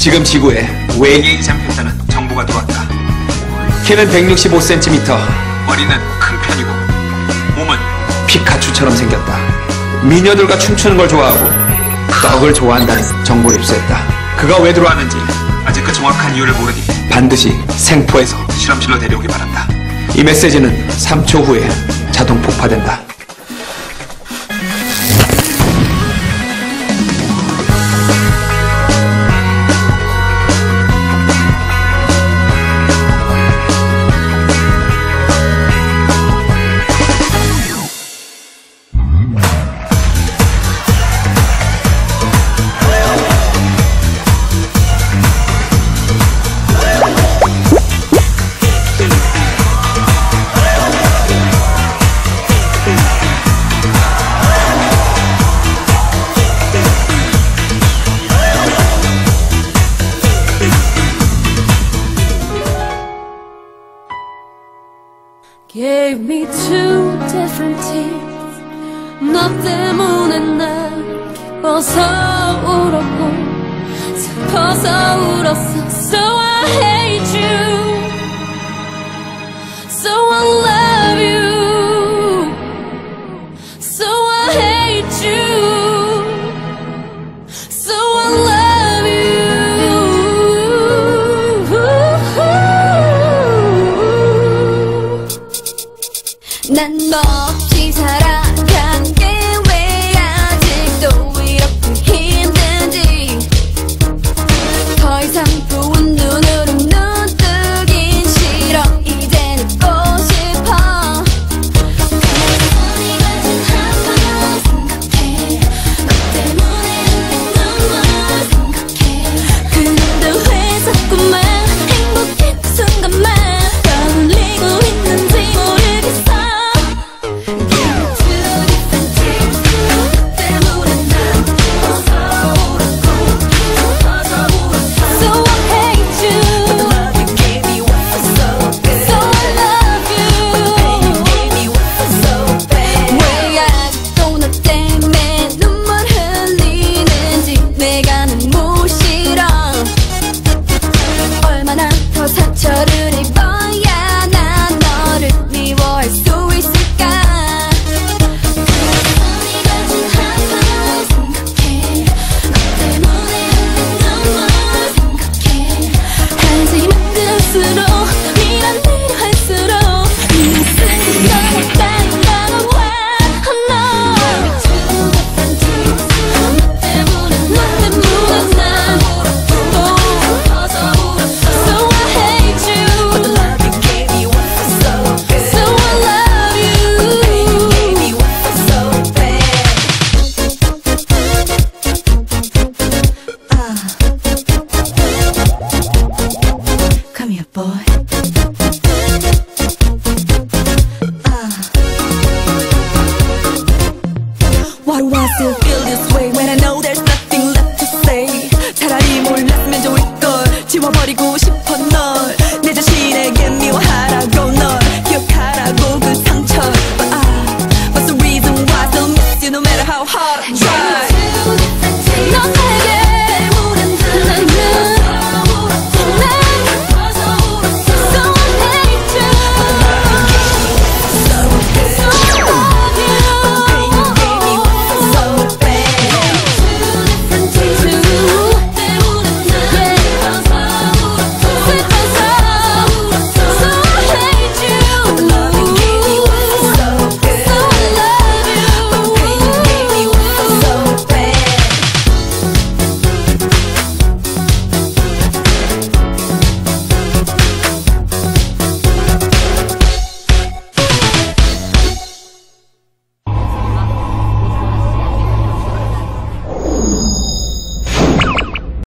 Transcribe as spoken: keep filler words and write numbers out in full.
지금 지구에 외계인이 잠겼다는 정보가 들어왔다. 키는 백육십오 센티미터, 머리는 큰 편이고 몸은 피카츄처럼 생겼다. 미녀들과 춤추는 걸 좋아하고 떡을 좋아한다는 정보를 입수했다. 그가 왜 들어왔는지 아직 그 정확한 이유를 모르니 반드시 생포해서 실험실로 데려오기 바란다. 이 메시지는 삼 초 후에 자동 폭파된다. Gave me two different teeth. 너 때문에 난 기뻐서 울었고 슬퍼서 울었어. So I hate you, so I love you, so I hate you, so I love you. 난 너 없이 살아가는 게 왜 아직도 이렇게 힘든지 더 이상 부은 눈으로 눈 뜨긴 싫어. 이제 눕고 싶어. 소리가 좀 한번 생각해. 너 때문에 흘린 눈물 생각해. 그런데 왜 자꾸만 행복해 그 순간만 떠올리고 있는지 모르겠어. 상처를 입어야 난 너를 미워할 수 있을까. 소리가 좀 한번 생각해. 너 때문에 흘린 눈물 생각해. 하지만 들을수록 밀어내려 할수록 네 생각이 딱 다가와. Oh no, 너 때문에 너 때문에 난 Come here, boy.